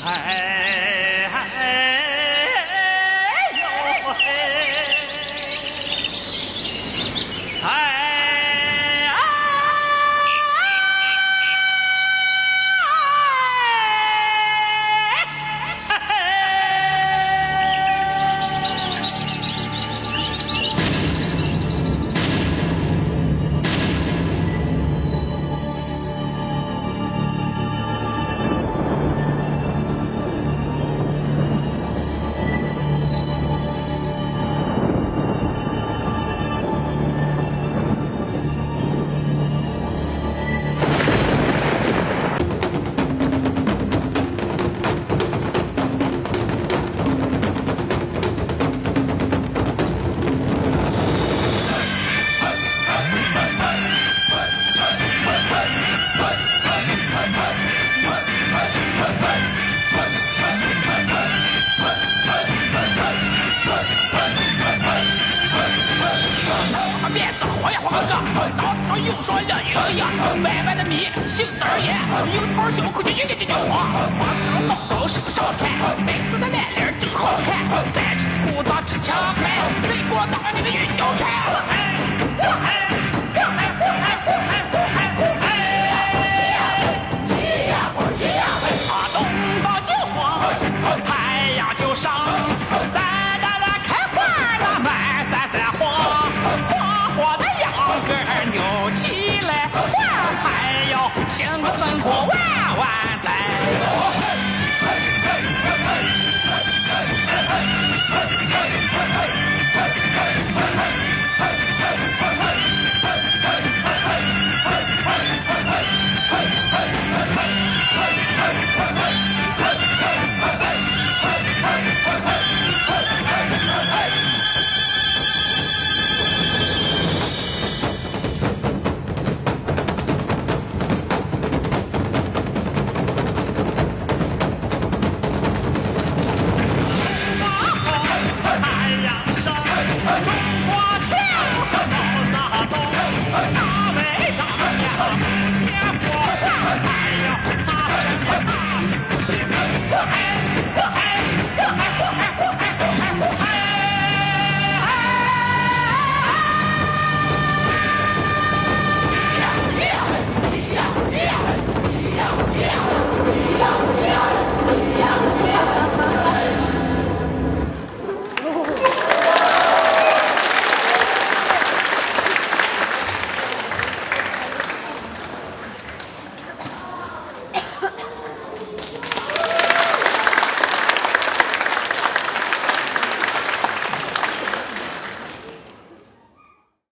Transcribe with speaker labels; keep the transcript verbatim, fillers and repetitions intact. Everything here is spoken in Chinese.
Speaker 1: 又说了一个呀，歪歪的米，姓字儿也，有头小口就一个就叫花，花丝毛毛是个少看，白色的蓝脸真好看，三尺裤衩真强看，谁给我当你的运交差？啊，东方就黄，太阳就上，三大大开花那满山山黄，黄黄的秧歌扭起来，花还要像个生活。